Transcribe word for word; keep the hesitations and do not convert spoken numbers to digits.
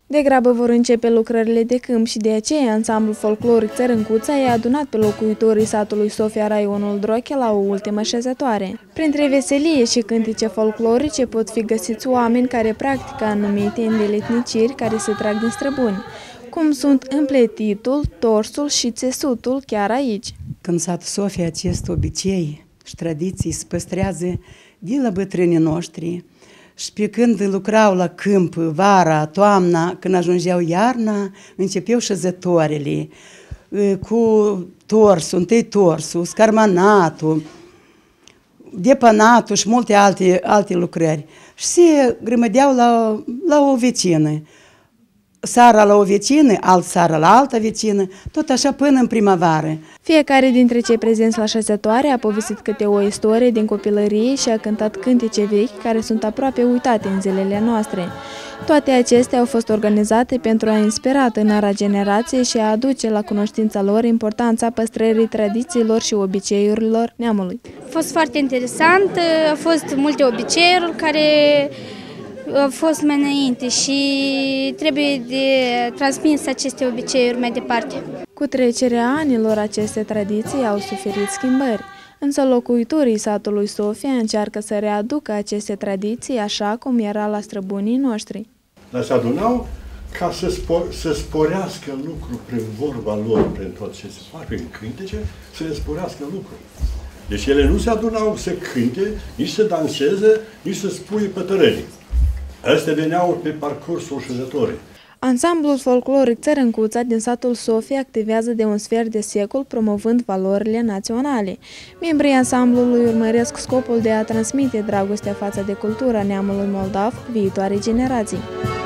Degrabă vor începe lucrările de câmp și de aceea ansamblul folcloric Țărâncuța i-a adunat pe locuitorii satului Sofia, raionul Droche, la o ultimă șezătoare. Printre veselie și cântece folclorice pot fi găsiți oameni care practică anumite îndeletniciri care se trag din străbuni, cum sunt împletitul, torsul și țesutul chiar aici. În satul Sofia acest obicei și tradiții se păstrează din la bătrânii noștri. Și pe când lucrau la câmp vara, toamna, când ajungeau iarna, începeau șezătoarele cu torsul, întâi torsul, scarmanatul, depanatul și multe alte, alte lucrări. Și se grămădeau la, la o vecină. Sara la o vecină, alt sara la altă vecină, tot așa până în primăvară. Fiecare dintre cei prezenți la șezătoare a povestit câte o istorie din copilărie și a cântat cântece vechi care sunt aproape uitate în zilele noastre. Toate acestea au fost organizate pentru a inspira tânăra generație și a aduce la cunoștința lor importanța păstrării tradițiilor și obiceiurilor neamului. A fost foarte interesant, au fost multe obiceiuri care au fost mai înainte și trebuie de transmis aceste obiceiuri mai departe. Cu trecerea anilor, aceste tradiții au suferit schimbări, însă locuitorii satului Sofia încearcă să readucă aceste tradiții așa cum era la străbunii noștri. Dar se adunau ca să, spor, să sporească lucruri prin vorba lor, prin tot ce se fac, prin cântece, să le sporească lucruri. Deci ele nu se adunau să cânte, nici să danseze, nici să spuie pătărării. Astea veneau pe parcursul șezătorii. Ansamblul folcloric Țărâncuța din satul Sofia activează de un sfert de secol promovând valorile naționale. Membrii ansamblului urmăresc scopul de a transmite dragostea față de cultura neamului moldav viitoarei generații.